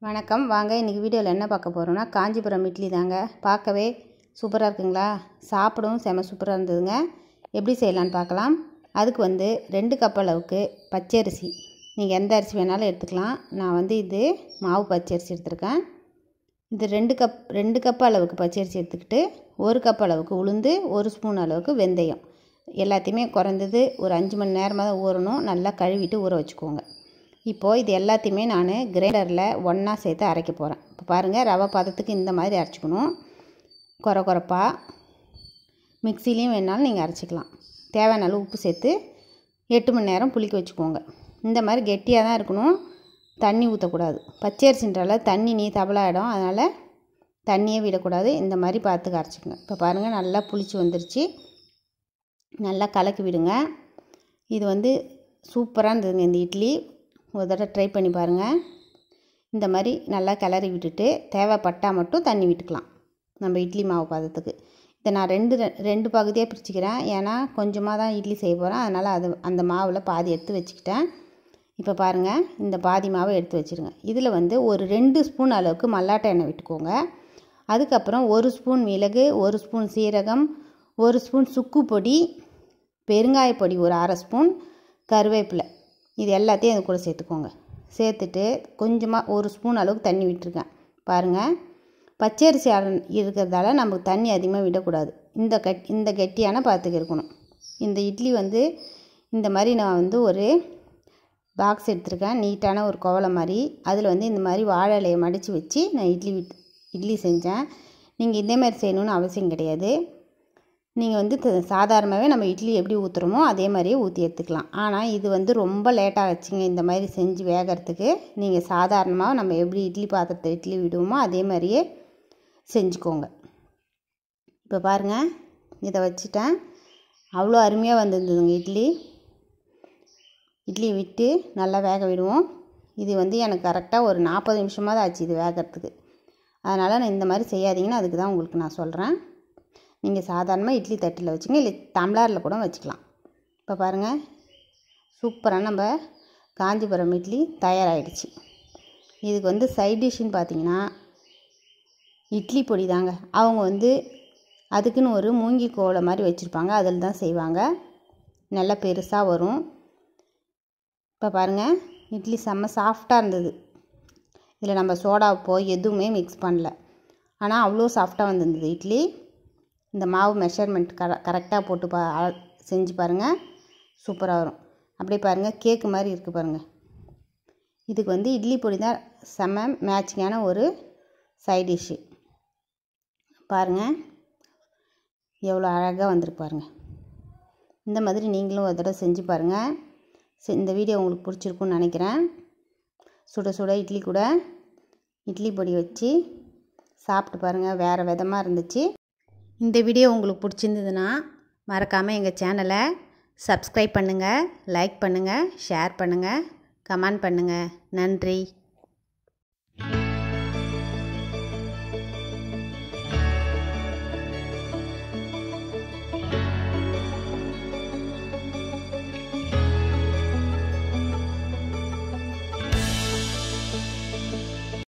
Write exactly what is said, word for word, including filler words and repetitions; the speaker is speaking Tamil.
வணக்கம் வாங்க இன்றைக்கி வீடியோவில் என்ன பார்க்க போகிறோன்னா காஞ்சிபுரம் இட்லி தாங்க. பார்க்கவே சூப்பராக இருக்குங்களா, சாப்பிடவும் செம சூப்பராக இருந்ததுங்க. எப்படி செய்யலான்னு பார்க்கலாம். அதுக்கு வந்து ரெண்டு கப் அளவுக்கு பச்சரிசி, நீங்கள் எந்த அரிசி வேணாலும் எடுத்துக்கலாம். நான் வந்து இது மாவு பச்சரிசி எடுத்துருக்கேன். இது ரெண்டு கப் ரெண்டு கப் அளவுக்கு பச்சரிசி எடுத்துக்கிட்டு ஒரு கப் அளவுக்கு உளுந்து, ஒரு ஸ்பூன் அளவுக்கு வெந்தயம் எல்லாத்தையுமே குறைந்தது ஒரு அஞ்சு மணி நேரமாக தான் ஊறணும். நல்லா கழுவிட்டு ஊற வச்சுக்கோங்க. இப்போது இது எல்லாத்தையுமே நான் கிரைண்டரில் ஒன்றா சேர்த்து அரைக்க போகிறேன். இப்போ பாருங்கள், ரவை பதத்துக்கு இந்த மாதிரி அரைச்சிக்கணும். குறை குறைப்பாக மிக்சிலையும் வேணாலும் நீங்கள் அரைச்சிக்கலாம். தேவையான அளவு உப்பு சேர்த்து எட்டு மணி நேரம் புளிக்க வச்சுக்கோங்க. இந்த மாதிரி கெட்டியாக தான் இருக்கணும், தண்ணி ஊற்றக்கூடாது. பச்சரிசின்றால தண்ணி நீ தபலாயிடும், அதனால் தண்ணியே விடக்கூடாது. இந்த மாதிரி பார்த்துக்க அரைச்சிக்கோங்க. இப்போ பாருங்கள், நல்லா புளிச்சு வந்துருச்சு. நல்லா கலக்கி விடுங்க. இது வந்து சூப்பராக இருந்ததுங்க இந்த இட்லி. ஒரு தடவை ட்ரை பண்ணி பாருங்கள். இந்த மாதிரி நல்லா கிளறி விட்டுட்டு தேவைப்பட்டால் மட்டும் தண்ணி விட்டுக்கலாம் நம்ம இட்லி மாவு பதத்துக்கு. இதை நான் ரெண்டு ரெண்டு பகுதியாக பிரிச்சுக்கிறேன். ஏன்னா கொஞ்சமாக தான் இட்லி செய்ய போகிறேன், அதனால் அது அந்த மாவில் பாதி எடுத்து வச்சுக்கிட்டேன். இப்போ பாருங்கள், இந்த பாதி மாவை எடுத்து வச்சுருங்க. இதில் வந்து ஒரு ரெண்டு ஸ்பூன் அளவுக்கு மல்லாட்டை எண்ணெய் விட்டுக்கோங்க. அதுக்கப்புறம் ஒரு ஸ்பூன் மிளகு, ஒரு ஸ்பூன் சீரகம், ஒரு ஸ்பூன் சுக்கு பொடி, பெருங்காய பொடி ஒரு அரை ஸ்பூன், கருவேப்பிலை, இது எல்லாத்தையும் அது கூட சேர்த்துக்கோங்க. சேர்த்துட்டு கொஞ்சமாக ஒரு ஸ்பூன் அளவுக்கு தண்ணி விட்டுருக்கேன். பாருங்கள், பச்சரிசி இருக்கிறதால நமக்கு தண்ணி அதிகமாக விடக்கூடாது. இந்த கட் இந்த கெட்டியான பாத்துக்கு இருக்கணும். இந்த இட்லி வந்து இந்த மாதிரி நான் வந்து ஒரு பாக்ஸ் எடுத்துருக்கேன், நீட்டான ஒரு கோவலை மாதிரி. அதில் வந்து இந்த மாதிரி வாழை இலையை மடித்து வச்சு நான் இட்லி இட்லி செஞ்சேன். நீங்கள் இதேமாதிரி செய்யணுன்னு அவசியம் கிடையாது. நீங்கள் வந்து சாதாரணமாகவே நம்ம இட்லி எப்படி ஊற்றுறோமோ அதே மாதிரியே ஊற்றி எடுத்துக்கலாம். ஆனால் இது வந்து ரொம்ப லேட்டாக வச்சுங்க இந்த மாதிரி செஞ்சு வேகிறதுக்கு. நீங்கள் சாதாரணமாக நம்ம எப்படி இட்லி பாத்திரத்தை இட்லி விடுவோமோ அதே மாதிரியே செஞ்சுக்கோங்க. இப்போ பாருங்கள், இதை வச்சுட்டேன். அவ்வளோ அருமையாக வந்துருந்ததுங்க இட்லி. இட்லி விட்டு நல்லா வேக விடுவோம். இது வந்து எனக்கு கரெக்டாக ஒரு நாற்பது நிமிஷமாக தான் ஆச்சு இது வேகிறதுக்கு. அதனால் நான் இந்த மாதிரி செய்யாதீங்கன்னு அதுக்கு தான் உங்களுக்கு நான் சொல்கிறேன். நீங்கள் சாதாரணமாக இட்லி தட்டில் வச்சுங்க, இல்லை டம்ளரில் கூட வச்சுக்கலாம். இப்போ பாருங்கள், சூப்பராக நம்ம காஞ்சிபுரம் இட்லி தயாராகிடுச்சு. இதுக்கு வந்து சைட் டிஷ்ஷுன்னு பார்த்தீங்கன்னா இட்லி பொடி தாங்க. அவங்க வந்து அதுக்குன்னு ஒரு மூங்கி கோலை மாதிரி வச்சுருப்பாங்க, அதில் தான் செய்வாங்க. நல்லா பெருசாக வரும். இப்போ பாருங்கள், இட்லி செம்ம சாஃப்டாக இருந்தது. இதில் நம்ம சோடா உப்போ எதுவுமே மிக்ஸ் பண்ணல, ஆனால் அவ்வளோ சாஃப்டாக வந்துருந்தது இட்லி. இந்த மாவு மெஷர்மெண்ட் கர கரெக்டாக போட்டு பா செஞ்சு பாருங்கள், சூப்பராக வரும். அப்படியே பாருங்கள், கேக்கு மாதிரி இருக்குது பாருங்கள். இதுக்கு வந்து இட்லி பொடி தான் செம்ம மேட்சிங்கான ஒரு சைட் டிஷ்ஷு. பாருங்கள், எவ்வளோ அழகாக வந்திருக்கு பாருங்கள். இந்த மாதிரி நீங்களும் ஒரு தடவை செஞ்சு பாருங்கள். இந்த வீடியோ உங்களுக்கு பிடிச்சிருக்குன்னு நினைக்கிறேன். சுட சுட இட்லி கூட இட்லி பொடி வச்சு சாப்பிட்டு பாருங்கள், வேறு விதமாக இருந்துச்சு. இந்த வீடியோ உங்களுக்கு பிடிச்சிருந்ததுன்னா மறக்காமல் எங்கள் சேனலை சப்ஸ்கிரைப் பண்ணுங்கள், லைக் பண்ணுங்கள், ஷேர் பண்ணுங்கள், கமெண்ட் பண்ணுங்கள். நன்றி.